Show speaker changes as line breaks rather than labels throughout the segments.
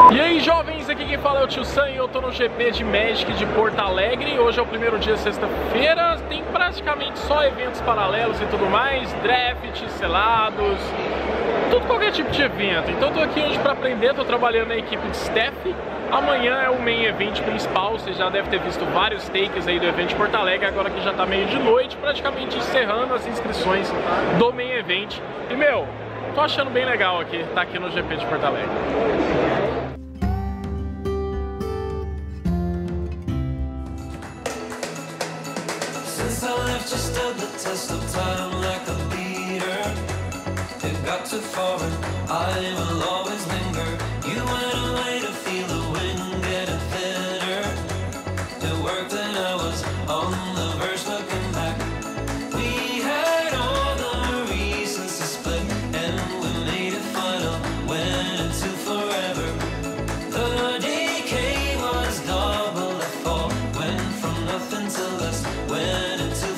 E aí, jovens, aqui quem fala é o Tio Sam e eu tô no GP de Magic de Porto Alegre. Hoje é o primeiro dia, sexta-feira. Tem praticamente só eventos paralelos e tudo mais, draft, selados, tudo, qualquer tipo de evento. Então tô aqui hoje pra aprender, tô trabalhando na equipe de staff. Amanhã é o main event principal, você já deve ter visto vários takes aí do evento de Porto Alegre, agora que já tá meio de noite, praticamente encerrando as inscrições do main event. E meu, tô achando bem legal aqui, tá aqui no GP de Porto Alegre.
You stood the test of time like a leader. It got too far and I will always linger. You went away to feel the wind getting thinner. It worked and I was on the verge looking back. We had all the reasons to split and we made it final, went into forever. The decay was double, the fall went from nothing to less, went into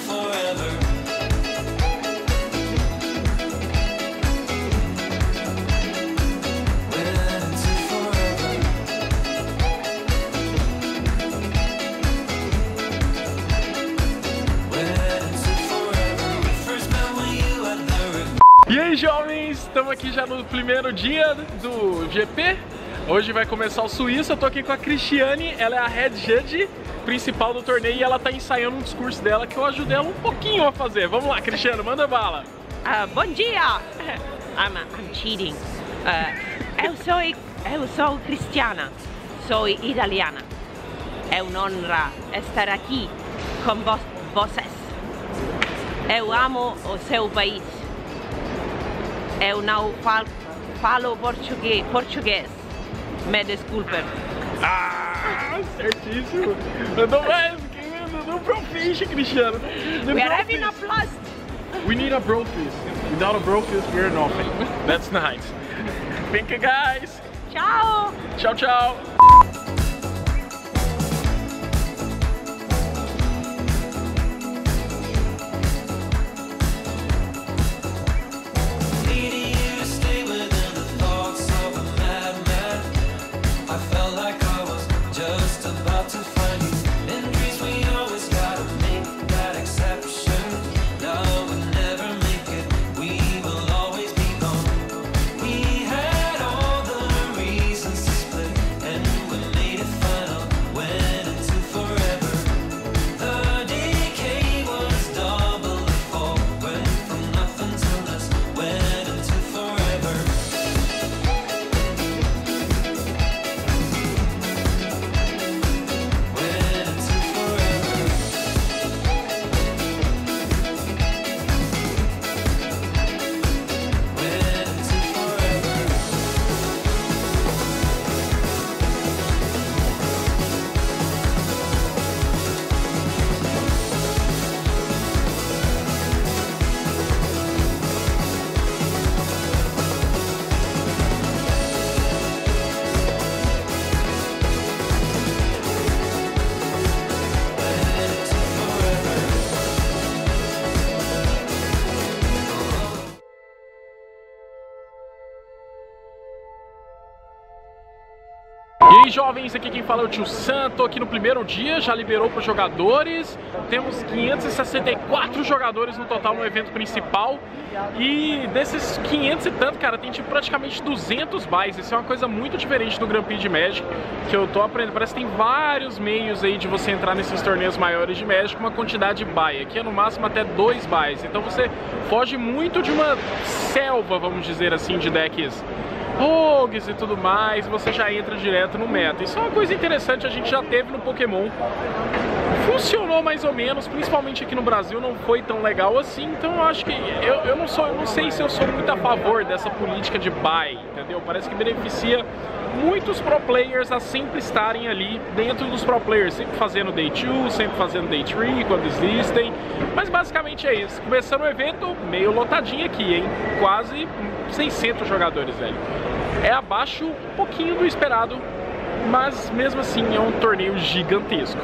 E aí, jovens, estamos aqui já no primeiro dia do GP. Hoje vai começar o Suíço. Eu tô aqui com a Cristiane, ela é a head judge principal do torneio e ela tá ensaiando um discurso dela que eu ajudei ela um pouquinho a fazer. Vamos lá, Cristiane, manda bala.
Bom dia! I'm cheating. Eu sou cristiana, sou italiana. É uma honra estar aqui com vocês. Eu amo o seu país. Eu não falo português. Me desculpem.
Ah, certíssimo. Mandou mais, mandou pro fish, Cristiano.
We are having a blast.
We need a bro fist. Without a bro fist, we're nothing. That's nice. Thank you, guys.
Ciao.
Tchau, tchau. E aí, jovens, aqui quem fala é o Tio Sam. Tô aqui no primeiro dia, já liberou para os jogadores. Temos 564 jogadores no total no evento principal. E desses 500 e tanto, cara, tem tipo praticamente 200 buys. Isso é uma coisa muito diferente do Grand Prix de Magic que eu tô aprendendo. Parece que tem vários meios aí de você entrar nesses torneios maiores de Magic com uma quantidade de buy. Aqui é no máximo até 2 buys. Então você foge muito de uma selva, vamos dizer assim, de decks rogues e tudo mais, você já entra direto no meta. Isso é uma coisa interessante, a gente já teve no Pokémon. Funcionou mais ou menos, principalmente aqui no Brasil não foi tão legal assim, então eu acho que eu não sei se eu sou muito a favor dessa política de buy, entendeu? Parece que beneficia muitos pro players a sempre estarem ali dentro dos pro players, sempre fazendo day 2, sempre fazendo day 3 quando existem, mas basicamente é isso. Começando o evento meio lotadinho aqui, hein? Quase 600 jogadores, velho. É abaixo um pouquinho do esperado, mas mesmo assim é um torneio gigantesco.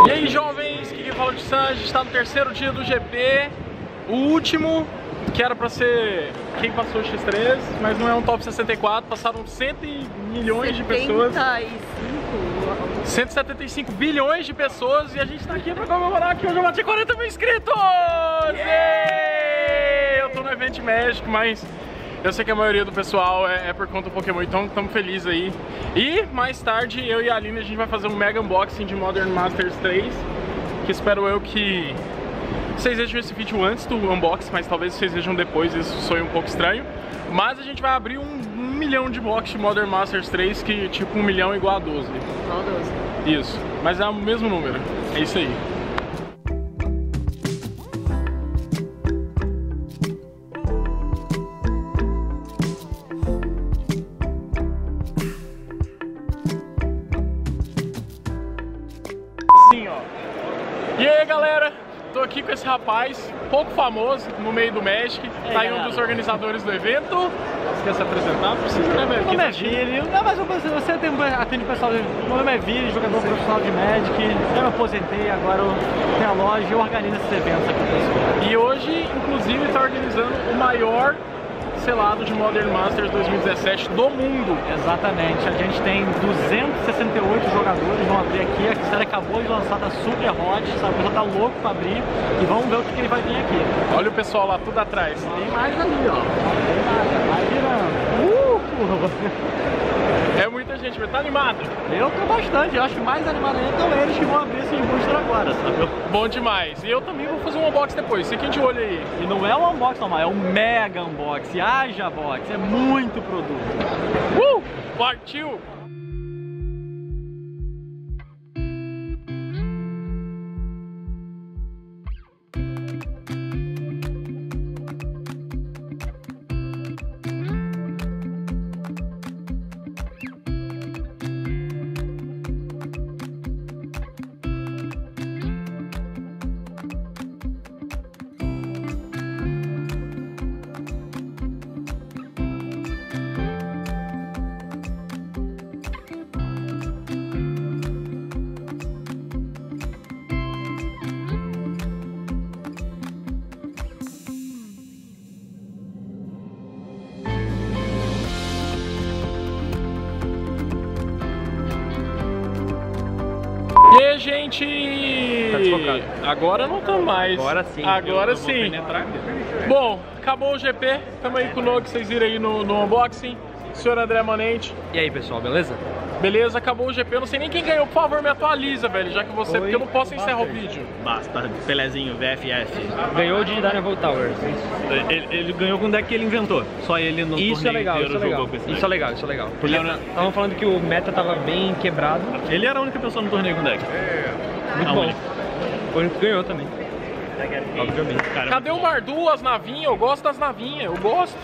E aí, jovens, que quem fala de Sam, a gente está no terceiro dia do GP, o último, que era pra ser quem passou o X3, mas não é um top 64, passaram 100 milhões de pessoas. 175 bilhões de pessoas e a gente tá aqui pra comemorar que hoje eu bati 40 mil inscritos! Eu tô no evento de Magic, mas eu sei que a maioria do pessoal é por conta do Pokémon, então estamos felizes aí. E mais tarde, eu e a Aline, a gente vai fazer um mega unboxing de Modern Masters 3, que espero eu que vocês vejam esse vídeo antes do unboxing, mas talvez vocês vejam depois, isso soe um pouco estranho. Mas a gente vai abrir um milhão de box de Modern Masters 3, que tipo 1 milhão igual a 12.
Igual a 12.
Isso, mas é o mesmo número, é isso aí. Sim, ó. E aí, galera? Tô aqui com esse rapaz, pouco famoso no meio do Magic, tá aí um dos organizadores do evento. Você quer se apresentar? Não precisa, né, velho?
Meu nome é Vili, não, mas você atende o pessoal, meu nome é Vili, jogador profissional de Magic, eu me aposentei, agora eu tenho a loja e organizo esses eventos aqui, pessoal.
E hoje, inclusive, tá organizando o maior selado de Modern Masters 2017 do mundo.
Exatamente, a gente tem 268 jogadores, vão abrir aqui, a série acabou de lançar, tá super hot, sabe, já tá louco pra abrir e vamos ver o que ele vai vir aqui.
Olha o pessoal lá, tudo atrás.
Tem mais ali, ó, vai virando.
É muita gente, mas tá animado?
Eu tô bastante, eu acho que mais animado ainda estão eles que vão abrir esse booster agora, sabe?
Bom demais. E eu também vou fazer um unboxing depois, fiquem de olho aí.
E não é um unboxing normal, é um mega unboxing, haja box, é muito produto.
Partiu! E aí, gente?
Tá desfocado.
Agora não tá mais.
Agora sim.
Agora sim. Bom, acabou o GP. Tamo aí com o Nog, vocês viram aí no unboxing. Senhor André Manente.
E aí, pessoal, beleza?
Beleza, acabou o GP. Eu não sei nem quem ganhou. Por favor, me atualiza, velho. Já que você, porque eu não posso encerrar o vídeo.
Basta, Pelezinho, VFF.
Ganhou de Dynavolt Towers.
Ele ganhou com o deck que ele inventou. Só ele no
Isso é legal, isso é legal. Isso é legal, isso é legal. Porque estavam falando que o meta tava bem quebrado.
Ele era a única pessoa no torneio com deck.
Muito bom. Foi o único que ganhou também. Obviamente.
Cadê o Mardu, as navinhas? Eu gosto das navinhas, eu gosto.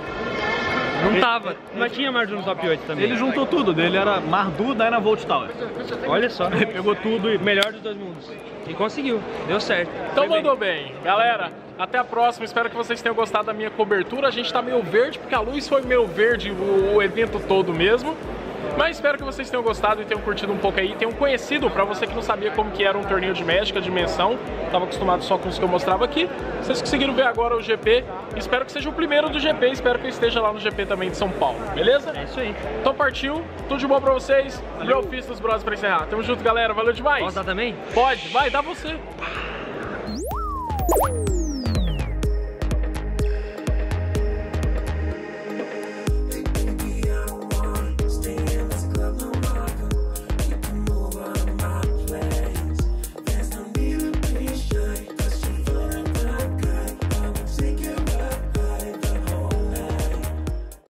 Não tava, mas tinha Mardu no top 8 também.
Ele juntou tudo, dele era Mardu, Dynavolt Tower.
Olha só.
Ele pegou tudo e...
Melhor dos dois mundos. E conseguiu, deu certo.
Então mandou bem. Galera, até a próxima. Espero que vocês tenham gostado da minha cobertura. A gente tá meio verde, porque a luz foi meio verde o evento todo mesmo. Mas espero que vocês tenham gostado e tenham curtido um pouco aí, tenham conhecido, pra você que não sabia como que era um torneio de Magic, a dimensão, tava acostumado só com os que eu mostrava aqui. Vocês conseguiram ver agora o GP, espero que seja o primeiro do GP, espero que eu esteja lá no GP também de São Paulo, beleza?
É isso aí.
Então partiu, tudo de bom pra vocês, Brofist dos Bros pra encerrar. Tamo junto, galera, valeu demais.
Posso dar também?
Pode, vai, dá você.